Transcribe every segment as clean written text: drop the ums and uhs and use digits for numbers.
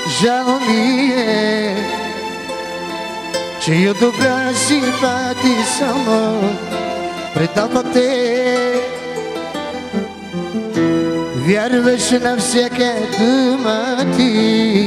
Žao mi je, че добра симпати само предава те. Вярваш на всяка дума ти,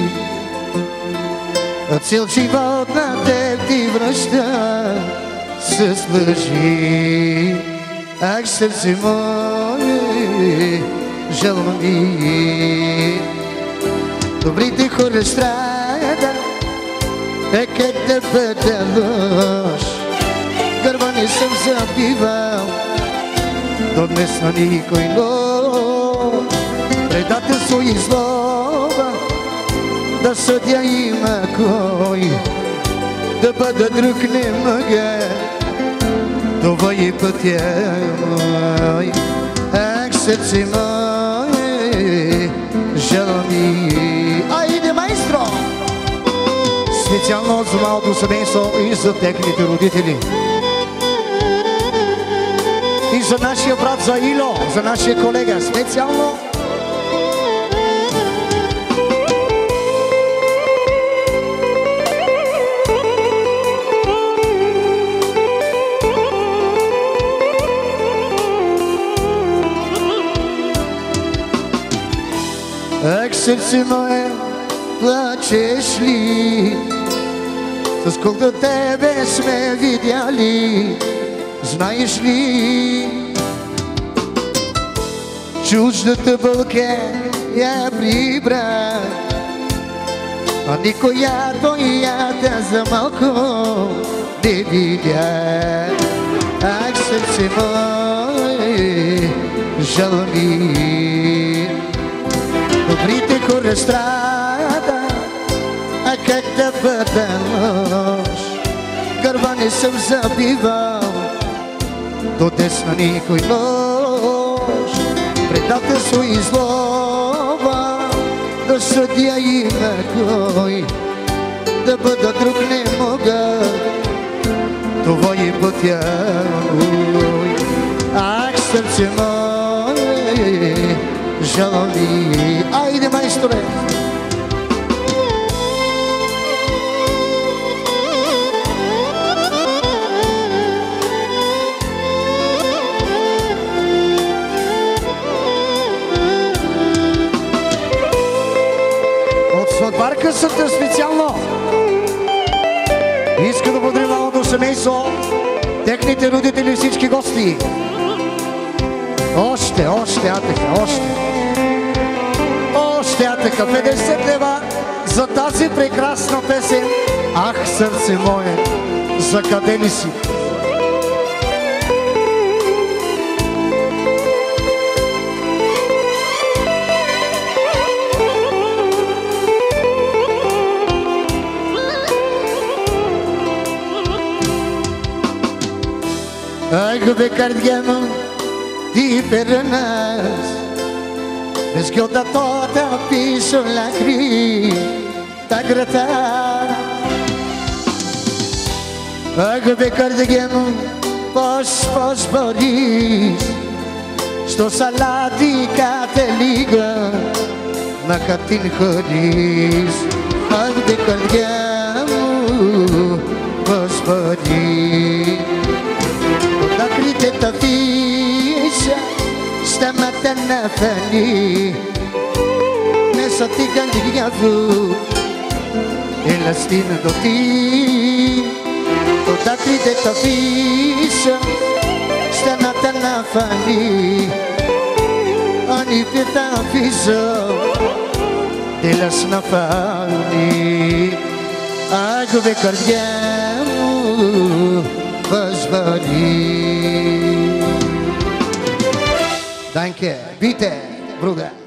цял живот на теб ти връща с лъжи. Ах, сърце мое, жал ми. Добрите хора страда, как да бъда лъж. Гърба не съм забивал до днес на никой нож. Предателство и злоба да съдя има кой, да бъда друг не мога, това е пътя мой. Ах, сърце мое, жал ми. Айде, майстро! Специално за малко семейство и за техните родители. И за нашия брат, за Ило, за нашия колега, специално. Ах, сърце мое, плачеш ли? С колко тебе сме видяли, знаеш ли? Чуждата бълка я прибра, а никоято ята за малко не видя. Ах, сърце мое, жал ми. Добрите хора страда, а как да бъда лъж. Гърба не съм забивал до десна никой нож. Предателство и злоба да съдя има кой, да бъда друг не мога, това е пътя мой. Ах, сърце мое, жал ми. Айде, майсторе! От сватбарка съвсем специално иска да благодарим малото семейство, техните родители, всички гости. Още, атака, още атака, 50 лева за тази прекрасна песен. Ах, сърце мое, за къде ли си? Ах, бе, кардиано, ti perdonas, ves que otra toda piso la grita gritar. Agbe cardigeno, pos Boris, što salati te liga na katin hodis. Agbe cardigeno, pos Boris, da grite ta ficha, stamata na fani, nessa tigandiga vu, elastina do ti. Da grite ta ficha, stamata na fani, ani pita ficha, delas na fani. Agbe cardigeno, Позвони. Danke, bitte, Bruder.